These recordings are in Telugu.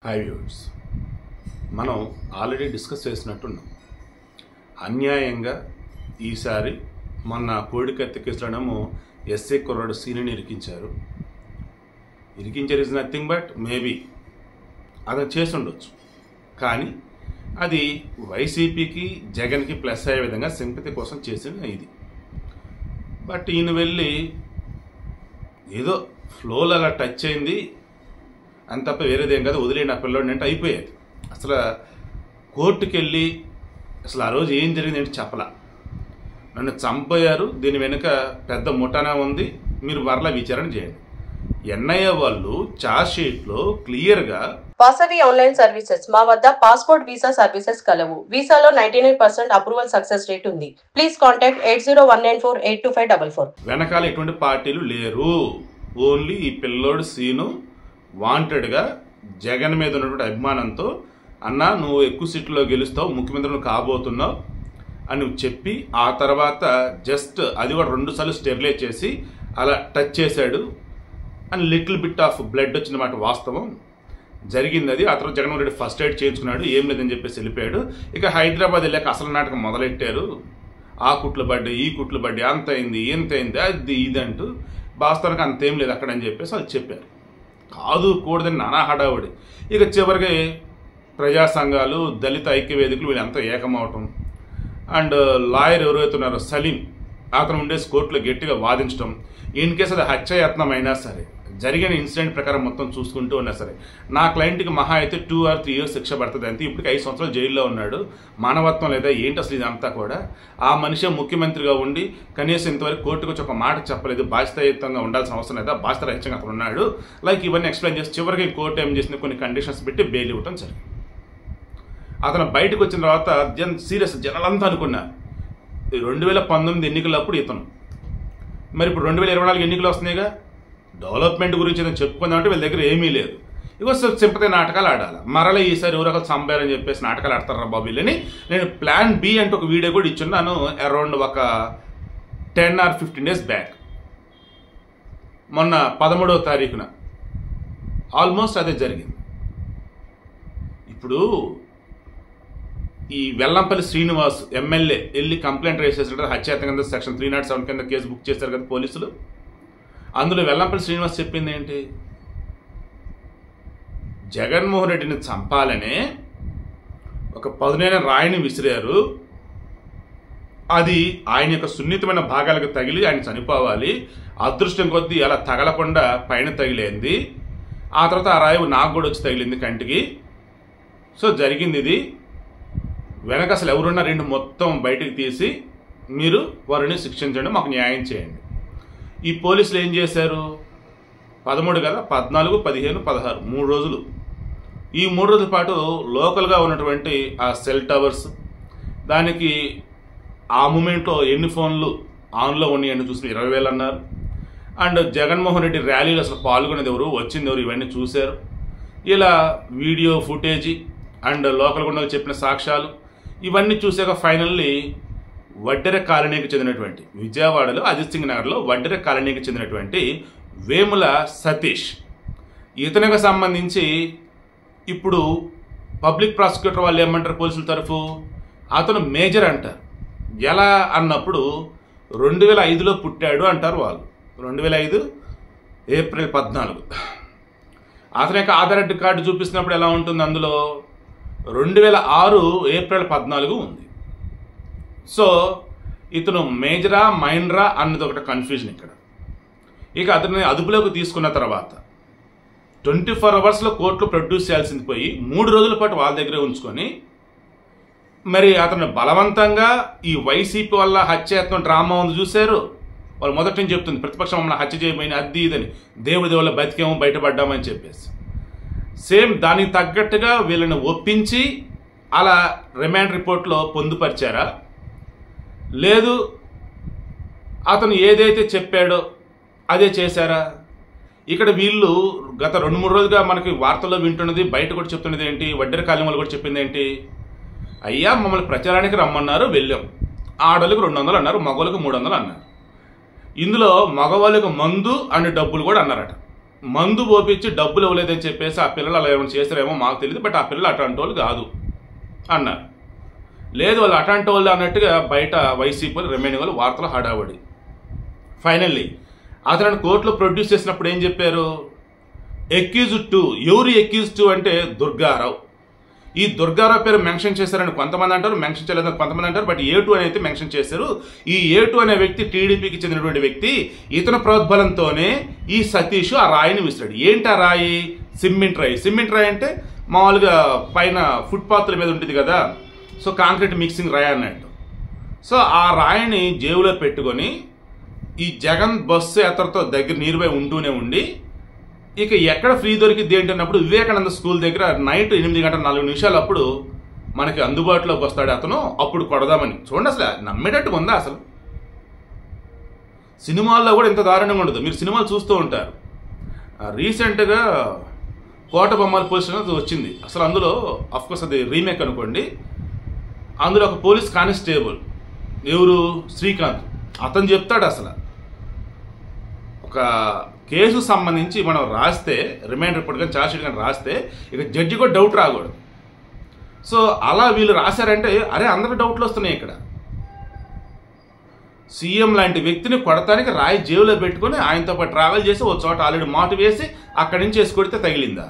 హాయ్ వ్యూవర్స్, మనం ఆల్రెడీ డిస్కస్ చేసినట్టున్నాం. అన్యాయంగా ఈసారి మొన్న కోడికత్తి కేసులోనేమో ఎస్ఏ కుర్రాడు సీనిని ఇరికించారు. ఇస్ నథింగ్ బట్ మేబీ అతను చేసి ఉండొచ్చు, కానీ అది వైసీపీకి జగన్కి ప్లస్ అయ్యే విధంగా సింపతి కోసం చేసిన ఇది. బట్ ఈయన వెళ్ళి ఏదో ఫ్లోలో అలా టచ్ అయింది అని తప్ప వేరేదేం కాదు, వదిలేండి ఆ పిల్లోడిని అంటే అయిపోయేది. అసలు కోర్టుకి వెళ్ళి అసలు ఆ రోజు ఏం జరిగింది ఏంటి చెప్పలా. నన్ను చంపేయారు, దీని వెనుక పెద్ద ముఠానా ఉంది, మీరు మరలా విచారణ చేయండి. ఎన్ఐఏ వాళ్ళు చార్జ్ షీట్లో క్లియర్గా వాసవి ఆన్లైన్ సర్వీసెస్ మా వద్ద పాస్పోర్ట్ వీసా సర్వీసెస్ కలవు. వీసాలో 99% అప్రూవల్ సక్సెస్ రేట్ ఉంది. Please contact 8019482544. వెనకాల ఎటువంటి పార్టీలు లేరు, ఓన్లీ ఈ పిల్లోడు సీను వాంటెడ్గా జగన్ మీద ఉన్నటువంటి అభిమానంతో అన్న నువ్వు ఎక్కువ సీట్లో గెలుస్తావు, ముఖ్యమంత్రి నువ్వు కాబోతున్నావు అని నువ్వు చెప్పి ఆ తర్వాత జస్ట్ అది కూడా 2 సార్లు స్టెరిలైజ్ చేసి అలా టచ్ చేశాడు అని లిటిల్ బిట్ ఆఫ్ బ్లడ్ వచ్చినమాట వాస్తవం జరిగింది. అది ఆ తర్వాత జగన్మోహన్ రెడ్డి ఫస్ట్ ఎయిడ్ చేయించుకున్నాడు, ఏం లేదని చెప్పేసి వెళ్ళిపోయాడు. ఇక హైదరాబాద్ వెళ్ళాక అసలు నాటకం మొదలెట్టారు. ఆ కుట్లు పడ్డాయి, ఈ కుట్లు పడ్డాయి, అంత అయింది ఎంత అయింది అది ఇదంటూ వాస్తవానికి అంతేం లేదు అక్కడ అని చెప్పేసి వాళ్ళు చెప్పారు. కాదు కూడదని నానా హడావుడి. ఇక చివరికి ప్రజా సంఘాలు, దళిత ఐక్య వేదికలు వీళ్ళంతా ఏకమవటం అండ్ లాయర్ ఎవరైతే ఉన్నారో సలీం అతను ఉండే కోర్టులో గట్టిగా వాదించడం. ఇన్ కేసు అది హత్యాయత్నం అయినా సరే, జరిగిన ఇన్సిడెంట్ ప్రకారం మొత్తం చూసుకుంటూ ఉన్నా సరే నా క్లయింట్కి మహా అయితే 2 or 3 years శిక్ష పడుతుంది అంతే. ఇప్పటికి 5 సంవత్సరాలు జైల్లో ఉన్నాడు. మానవత్వం లేదా ఏంటి అసలు ఇదంతా కూడా? ఆ మనిషి ముఖ్యమంత్రిగా ఉండి కనీసం ఇంతవరకు కోర్టుకు వచ్చి ఒక మాట చెప్పలేదు, బాధ్యతాయుతంగా ఉండాల్సిన అవసరం లేదా, బాధ్యతారహితంగా అతను ఉన్నాడు. లైక్ ఇవన్నీ ఎక్స్ప్లెయిన్ చేసి చివరికి కోర్టు ఏం చేసింది, కొన్ని కండిషన్స్ పెట్టి బెయిల్ ఇవ్వటం జరిగింది. అతను బయటకు వచ్చిన తర్వాత సీరియస్ జనాలంతా అనుకున్నారు 2019 ఎన్నికలప్పుడు ఇతను, మరి ఇప్పుడు 2024 ఎన్నికలు వస్తున్నాయిగా, డెవలప్మెంట్ గురించి ఏదైనా చెప్పుకుందామంటే వీళ్ళ దగ్గర ఏమీ లేదు. ఇగో సింపతి నాటకాలు ఆడాలి, మరలా ఈసారి ఎవరొకరు చంపారని చెప్పేసి నాటకాలు ఆడతారా బాబు వీళ్ళని. నేను ప్లాన్ బి అంటే ఒక వీడియో కూడా ఇచ్చున్నాను అరౌండ్ ఒక 10 or 15 days బ్యాక్, మొన్న 13వ తారీఖున ఆల్మోస్ట్ అదే జరిగింది. ఇప్పుడు ఈ వెల్లంపల్లి శ్రీనివాస్ ఎమ్మెల్యే వెళ్ళి కంప్లైంట్ రైజ్ చేసినట్టు హత్యాయత్నం కింద సెక్షన్ 307 కింద కేసు బుక్ చేశారు కదా పోలీసులు. అందులో వెల్లంపల్లి శ్రీనివాస్ చెప్పింది ఏంటి, జగన్మోహన్ రెడ్డిని చంపాలనే ఒక పదునైన రాయిని విసిరారు, అది ఆయన యొక్క సున్నితమైన భాగాలకు తగిలి ఆయన చనిపోవాలి, అదృష్టం కొద్దీ అలా తగలకుండా పైన తగిలేంది, ఆ తర్వాత ఆ రాయి నాకు కూడా వచ్చి తగిలింది కంటికి. సో జరిగింది ఇది, వెనక అసలు ఎవరున్నా 2 మొత్తం బయటకు తీసి మీరు వారిని శిక్షించండి, మాకు న్యాయం చేయండి. ఈ పోలీసులు ఏం చేశారు, 13 కదా, 14, 15, 16 3 రోజులు, ఈ 3 రోజుల పాటు లోకల్గా ఉన్నటువంటి ఆ సెల్ టవర్స్, దానికి ఆ మూమెంట్లో ఎన్ని ఫోన్లు ఆన్లో ఉన్నాయని చూసి 20,000 అన్నారు. అండ్ జగన్మోహన్ రెడ్డి ర్యాలీలో అసలు పాల్గొనేది ఎవరు, వచ్చింది ఎవరు, ఇవన్నీ చూశారు. ఇలా వీడియో ఫుటేజీ అండ్ లోకల్ గుండా చెప్పిన సాక్ష్యాలు ఇవన్నీ చూసాక ఫైనల్లీ వడ్డెర కాలనీకి చెందినటువంటి విజయవాడలో అజిత్ సింగ్ నగర్లో వడ్డెర కాలనీకి చెందినటువంటి వేముల సతీష్, ఇతనికి సంబంధించి ఇప్పుడు పబ్లిక్ ప్రాసిక్యూటర్ వాళ్ళు ఏమంటారు పోలీసుల తరఫు, అతను మేజర్ అంటారు. ఎలా అన్నప్పుడు 2005లో పుట్టాడు అంటారు వాళ్ళు. 2005 ఏప్రిల్ 14. అతని యొక్క ఆధార్ కార్డు చూపిస్తున్నప్పుడు ఎలా ఉంటుంది, అందులో 2006 ఏప్రిల్ 14 ఉంది. సో ఇతను మేజరా మైనరా అన్నది ఒకటి కన్ఫ్యూజన్ ఇక్కడ. ఇక అతన్ని అదుపులోకి తీసుకున్న తర్వాత 24 hours కోర్టులో ప్రొడ్యూస్ చేయాల్సింది పోయి 3 రోజుల పాటు వాళ్ళ దగ్గరే ఉంచుకొని మరి అతను బలవంతంగా ఈ వైసీపీ వల్ల హత్యాయత్నం డ్రామా ఉంది చూశారు. వాళ్ళు మొదటి నుంచి చెప్తుంది ప్రతిపక్షం మమ్మల్ని హత్య చేయమని అద్ది ఇదని, దేవుడి దేవుళ్ళ బతికేమో బయటపడ్డామని చెప్పేసి సేమ్ దానికి తగ్గట్టుగా వీళ్ళని ఒప్పించి అలా రిమాండ్ రిపోర్ట్లో పొందుపరిచారా, లేదు అతను ఏదైతే చెప్పాడో అదే చేశారా? ఇక్కడ వీళ్ళు గత 2-3 రోజులుగా మనకి వార్తల్లో వింటున్నది, బయట కూడా చెప్తున్నది ఏంటి, వడ్డెర కాలం వాళ్ళు కూడా చెప్పింది ఏంటి, అయ్యా మమ్మల్ని ప్రచారానికి రమ్మన్నారు, వెళ్ళాం, ఆడవాళ్ళకి 200 అన్నారు, మగవాళ్ళకి 300 అన్నారు. ఇందులో మగవాళ్ళకి మందు అండ్ డబ్బులు కూడా అన్నారట. మందు పోపించి డబ్బులు ఇవ్వలేదని చెప్పేసి ఆ పిల్లలు అలా ఏమైనా చేస్తారేమో మాకు తెలియదు, బట్ ఆ పిల్లలు అట్లాంటి వాళ్ళు కాదు అన్నారు. లేదు వాళ్ళు అట్లాంటి వాళ్ళు అన్నట్టుగా బయట వైసీపీ రిమైనింగ్ వాళ్ళు వార్తలు హడావడి. ఫైనల్లీ అతను కోర్టులో ప్రొడ్యూస్ చేసినప్పుడు ఏం చెప్పారు, ఎక్యూజ్డ్ 2. ఎవరు ఎక్యూజ్డ్ 2 అంటే దుర్గారావు. ఈ దుర్గారావు పేరు మెన్షన్ చేశారని కొంతమంది అంటారు, మెన్షన్ చేయలేదని కొంతమంది అంటారు, బట్ A2 అని అయితే మెన్షన్ చేశారు. ఈ A2 అనే వ్యక్తి టీడీపీకి చెందినటువంటి వ్యక్తి. ఇతని ప్రోద్బలంతోనే ఈ సతీష్ ఆ రాయిని విసిరాడు. ఏంటి ఆ రాయి? సిమెంట్ రాయి. సిమెంట్ రాయి అంటే మామూలుగా పైన ఫుట్పాత్ల మీద ఉంటుంది కదా, సో కాంక్రీట్ మిక్సింగ్ రాయి అన్నట్టు. సో ఆ రాయిని జేబులో పెట్టుకొని ఈ జగన్ బస్సు యాత్రతో దగ్గర నీరుపై ఉంటూనే ఉండి ఇక ఎక్కడ ఫ్రీ దొరికింది ఏంటి అన్నప్పుడు వివేకానంద స్కూల్ దగ్గర నైట్ 8:04 అప్పుడు మనకి అందుబాటులోకి వస్తాడు అతను, అప్పుడు కొడదామని. చూడండి అసలు నమ్మేటట్టుగా ఉందా? అసలు సినిమాల్లో కూడా ఇంత దారుణంగా ఉండదు. మీరు సినిమాలు చూస్తూ ఉంటారు. రీసెంట్గా కోట బొమ్మల పోలీస్ వచ్చింది. అసలు అందులో అఫ్కోర్స్ అది రీమేక్ అనుకోండి. అందులో ఒక పోలీస్ కానిస్టేబుల్ ఎవరు, శ్రీకాంత్, అతను చెప్తాడు అసలు ఒక కేసు సంబంధించి మనం రాస్తే రిమైండ్ రిపోర్ట్ కానీ ఛార్జ్ షీట్ కానీ రాస్తే ఇక జడ్జి కూడా డౌట్ రాకూడదు. సో అలా వీళ్ళు రాశారంటే అరే అందరూ డౌట్లు వస్తున్నాయి. ఇక్కడ సీఎం లాంటి వ్యక్తిని కొడతానికి రాయి జేబులో పెట్టుకుని ఆయనతో పాటు ట్రావెల్ చేసి ఒక చోట ఆల్రెడీ మాటు వేసి అక్కడి నుంచి వేసి కొడితే తగిలిందా?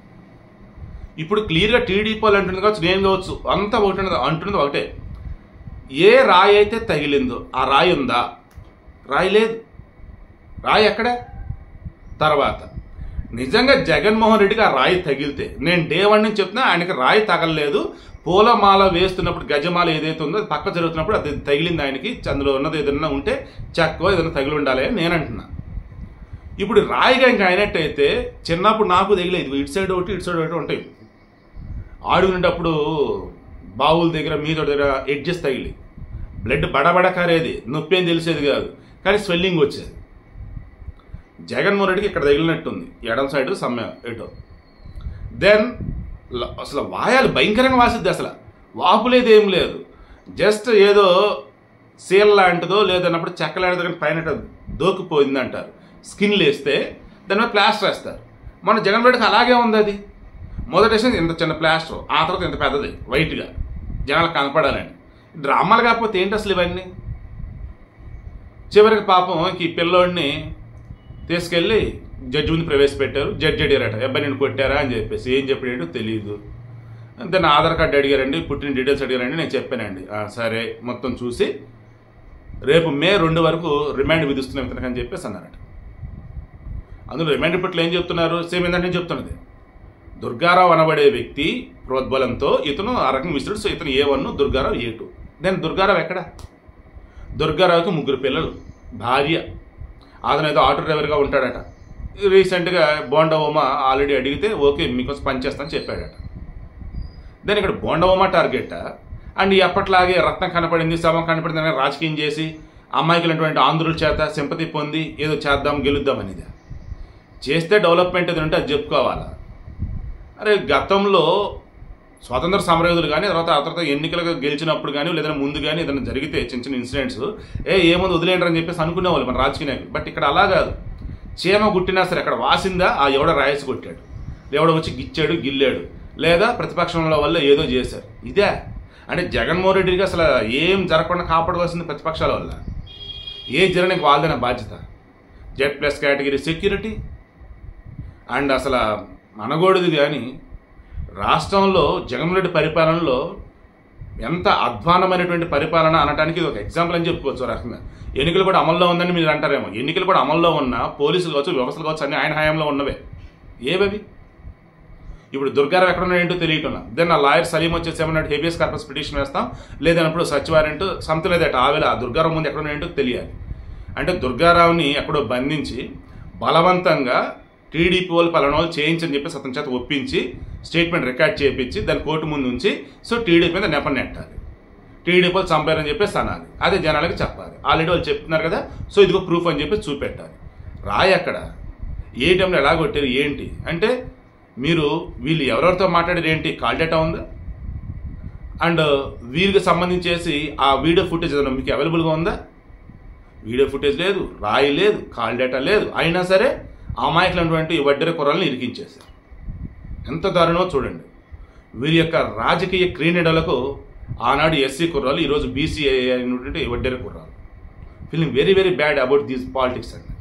ఇప్పుడు క్లియర్గా టీడీపీ వాళ్ళు అంటుంది కావచ్చు, నేను కావచ్చు, అంతా ఒకటి అంటున్నది ఒకటే, ఏ రాయి అయితే తగిలిందో ఆ రాయి ఉందా? రాయి లేదు. రాయి ఎక్కడ? తర్వాత నిజంగా జగన్మోహన్ రెడ్డికి ఆ రాయి తగిలితే, నేను డే 1 నుంచి చెప్తున్నా ఆయనకి రాయి తగలలేదు, పూలమాల వేస్తున్నప్పుడు గజమాల ఏదైతే ఉందో అది పక్క జరుగుతున్నప్పుడు అది తగిలింది ఆయనకి, అందులో ఉన్నది ఏదైనా ఉంటే చక్కో ఏదైనా తగిలి ఉండాలి అని నేను అంటున్నా. ఇప్పుడు రాయిగా ఇంకా అయినట్టయితే చిన్నప్పుడు నాకు తగిలేదు, ఇటు సైడ్ ఒకటి ఇటు సైడ్ ఒకటి ఉంటాయి. ఆడుకునేటప్పుడు బావుల దగ్గర మీద దగ్గర ఎడ్జెస్ తగిలి బ్లడ్ బడబడ కారేది, నొప్పి ఏం తెలిసేది కాదు, కానీ స్వెల్లింగ్ వచ్చేది. జగన్మోహన్ రెడ్డికి ఇక్కడ తగిలినట్టుంది ఎడమ సైడ్ సమ్మె ఎటో. దెన్ అసలు వాయాలు భయంకరంగా వాసిద్ది, అసలు వాపు లేదు ఏం లేదు, జస్ట్ ఏదో సీల్ లాంటిదో లేదన్నప్పుడు చెక్క లాంటిదో కానీ పైన దోకిపోయింది అంటారు. స్కిన్ లేస్తే దాని మీద ప్లాస్టర్ వేస్తారు. మన జగన్ రెడ్డికి అలాగే ఉంది. అది మొదటి వేసింది ఇంత చిన్న ప్లాస్టర్, ఆ తర్వాత ఇంత పెద్దది వైట్గా జనాలకు కనపడాలని. డ్రామాలు కాకపోతే ఏంటి అసలు ఇవన్నీ? చివరికి పాపం ఈ పిల్లోడిని తీసుకెళ్ళి జడ్జి ముందు ప్రవేశపెట్టారు. జడ్జి అడిగారట, అబ్బాయి నేను కొట్టారా అని చెప్పేసి. ఏం చెప్పాడో తెలియదు. దాన్ని ఆధార్ కార్డు అడిగారండి, పుట్టిన డీటెయిల్స్ అడిగారండి. నేను చెప్పానండి. సరే మొత్తం చూసి రేపు మే 2 వరకు రిమాండ్ విధిస్తున్నాం ఇతనికి చెప్పేసి అన్నారట. అందులో రిమాండ్ రిపోర్ట్లో ఏం చెప్తున్నారు? సేమ్ ఏంటంటే నేను చెప్తున్నది, దుర్గారావు అనబడే వ్యక్తి ప్రోద్బలంతో ఇతను ఆ రకం విసురుడు. సో ఇతను A1, దుర్గారావు A2. నేను దుర్గారావు ఎక్కడ? దుర్గారావుకి 3 పిల్లలు, భార్య, అతను ఏదో ఆటో డ్రైవర్గా ఉంటాడట. రీసెంట్గా బోండా ఉమ ఆల్రెడీ అడిగితే ఓకే మీకోసం పనిచేస్తానని చెప్పాడట. దాని ఇక్కడ బోండా ఉమ టార్గెట్ అండ్ ఎప్పట్లాగే రత్నం కనపడింది, శవం కనపడింది అని రాజకీయం చేసి అమ్మాయికులైనటువంటి ఆంధ్రుల చేత సింపతి పొంది ఏదో చేద్దాం గెలుద్దాం అనేది చేస్తే డెవలప్మెంట్ ఏదో ఉంటే అది చెప్పుకోవాలా? అరే గతంలో స్వాతంత్ర సమరయోధులు కానీ ఆ తర్వాత ఎన్నికలుగా గెలిచినప్పుడు కానీ లేదంటే ముందు కానీ ఏదైనా జరిగితే చిన్న చిన్న ఇన్సిడెంట్స్ ఏముంది వదిలేంటారు అని చెప్పేసి అనుకునేవాళ్ళు మన రాజకీయ నాయకులు. బట్ ఇక్కడ అలా కాదు. చీమ గుట్టినా సరే అక్కడ వాసిందా ఆ ఎవడో రాయేసి కొట్టాడు, ఎవడో వచ్చి గిచ్చాడు గిల్లాడు, లేదా ప్రతిపక్షంలో వల్ల ఏదో చేశారు. ఇదే అంటే జగన్మోహన్ రెడ్డికి అసలు ఏం జరగకుండా కాపాడవలసింది ప్రతిపక్షాల వల్ల. ఏ జరగడానికి వాళ్ళదైన బాధ్యత. Z+ కేటగిరీ సెక్యూరిటీ అండ్ అసలు అనకూడదు. కానీ రాష్ట్రంలో జగన్మోహన్ రెడ్డి పరిపాలనలో ఎంత అధ్వానమైనటువంటి పరిపాలన అనడానికి ఇది ఒక ఎగ్జాంపుల్ అని చెప్పుకోవచ్చు. రకంగా ఎన్నికలు కూడా అమల్లో ఉందని మీరు అంటారేమో. ఎన్నికలు కూడా అమల్లో ఉన్న పోలీసులు కావచ్చు, వ్యవస్థలు కావచ్చు, అన్ని ఆయన హయాంలో ఉన్నవే. ఏవవి? ఇప్పుడు దుర్గారావు ఎక్కడున్నా ఏంటో తెలియకుండా దెన్ ఆ లాయర్ సలీం వచ్చేసి ఏమన్నాడు, హేబియస్ కార్పస్ పిటిషన్ వేస్తాం, లేదన్నప్పుడు సచివారెంట్ సంథింగ్ లేదట. ఆవేళ ఆ దుర్గారావు ముందు ఎక్కడున్నా ఏంటో తెలియాలి. అంటే దుర్గారావుని ఎక్కడో బంధించి బలవంతంగా టీడీపీ వాళ్ళు పలానా వాళ్ళు చేయించని చెప్పేసి అతని చేత ఒప్పించి స్టేట్మెంట్ రికార్డ్ చేయించి దాన్ని కోర్టు ముందు ఉంచి సో టీడీపీ మీద నెపం నెట్టాలి, టీడీపీ వాళ్ళు చంపారని చెప్పేసి అనాలి. అదే జనాలకి చెప్పాలి. ఆల్రెడీ వాళ్ళు చెప్తున్నారు కదా, సో ఇదిగో ప్రూఫ్ అని చెప్పి చూపెట్టాలి. రాయి అక్కడ ఏ టైంలో ఎలా కొట్టారు ఏంటి అంటే మీరు వీళ్ళు ఎవరెవరితో మాట్లాడేది ఏంటి, కాల్ డేటా ఉందా? అండ్ వీరికి సంబంధించేసి ఆ వీడియో ఫుటేజ్ ఏదైనా మీకు అవైలబుల్గా ఉందా? వీడియో ఫుటేజ్ లేదు, రాయి లేదు, కాల్ డేటా లేదు. అయినా సరే అమాయకులైనటువంటి ఈ వడ్డెర కుర్రాలను ఇరికించేశారు. ఎంత దారుణమో చూడండి. వీరి యొక్క రాజకీయ క్రీడలకు ఆనాడు ఎస్సీ కుర్రాలు, ఈరోజు బీసీ అయినటువంటి వడ్డెర కుర్రాలు. Feeling very very bad about these politics అండి.